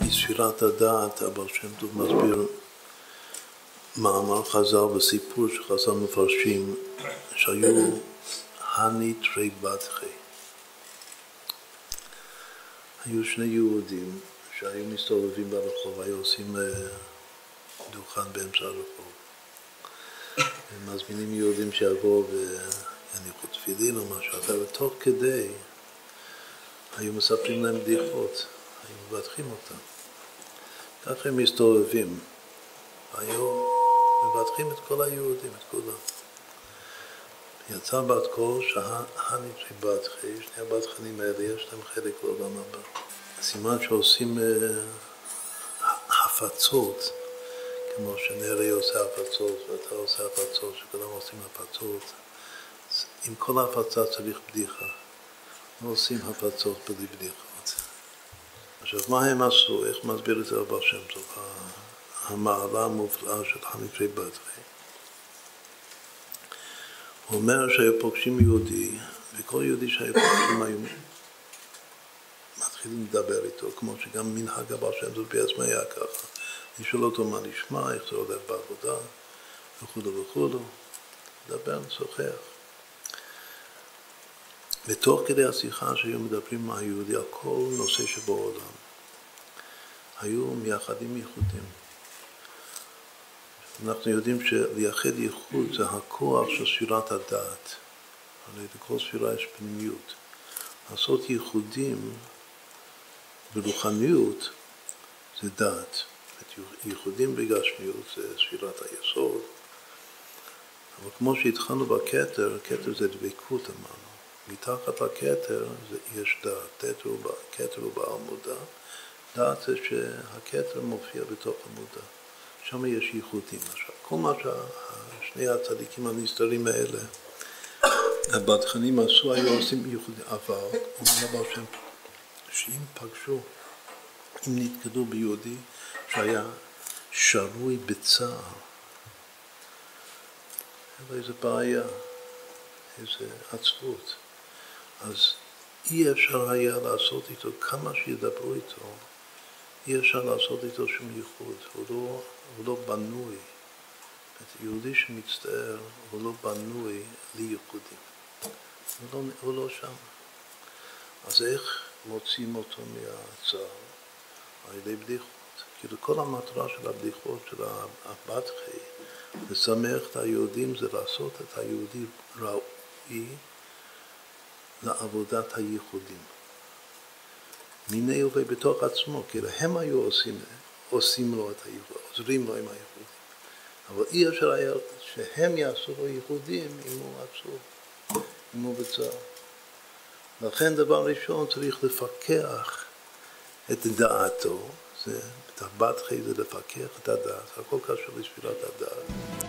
בספירת הדעת, אבל שם טוב מסביר מאמר חז"ל וסיפור שחז"ל מפרשים שהיו הניטרי בדחי. היו שני יהודים שהיו מסתובבים ברחוב, היו עושים דוכן באמצע הרחוב. הם מזמינים יהודים שיבואו ויניחו תפילין או משהו, אבל תוך כדי היו מספרים להם בדיחות, היו מבטחים אותם. ככה הם מסתובבים, היו מבטחים את כל היהודים, את כולם. יצא בת קול שהניטרי בדחי, שני הבדחנים האלה יש להם חלק לעולם הבא. סימן שעושים הפצות, כמו שנרי עושה הפצות ואתה עושה הפצות, שכולם עושים הפצות. עם כל ההפצה צריך בדיחה. לא עושים הפצות בלי בדיחות. עכשיו, מה הם עשו? איך מסביר את זה הבעל שם טוב? המעלה המופלאה של הניטרי בדחי. הוא אומר שהיו פוגשים יהודי, וכל יהודי שהיו פוגשים היו מתחילים לדבר איתו, כמו שגם מנהג הבעל שם טוב בעצמו היה ככה. לשאול אותו מה נשמע, איך זה הולך בעבודה, וכו'. לדבר, לשוחח. ותוך כדי השיחה שהיו מדברים עם היהודי, על כל נושא שבעולם, היו מייחדים ייחודים. אנחנו יודעים שלייחד ייחוד זה הכוח של ספירת הדעת. הרי לכל ספירה יש פנימיות. לעשות ייחודים ברוחניות זה דעת. ייחודים בגשמיות זה ספירת היסוד. אבל כמו שהתחלנו בכתר, כתר זה דבקות אמרנו. מתחת לכתר יש דעת. כתר הוא בעל מודע. דעת זה שהכתר מופיע בתוך המודע. שם יש ייחודים. עכשיו, כל מה ששני הצדיקים הנסתרים האלה, הבדחנים עשו, היו עושים ייחודים. אבל, אומר הבעל שם, שאם פגשו, אם נתקדו ביהודי, שהיה שרוי בצער, היה איזו בעיה, איזו עצבות. אז אי אפשר היה לעשות איתו, כמה שידברו איתו, אי אפשר לעשות איתו שום ייחוד, הוא לא בנוי. יהודי שמצטער, הוא לא בנוי לייחודים. הוא לא שם. אז איך מוצאים אותו מהצער? על ידי בדיחות. כאילו כל המטרה של הבדיחות של הבדחי, לשמח את היהודים, זה לעשות את היהודי ראוי לעבודת הייחודים. מיני ובתוך עצמו, כאילו הם היו עושים לו את הייחודים, עוזרים לו עם הייחודים. אבל אי אפשר היה שהם יעשו לו ייחודים אם הוא עצוב, אם הוא בצער. לכן דבר ראשון צריך לפקח את דעתו, בדחי זה לפקח את הדעת, הכל קשור לספירת הדעת.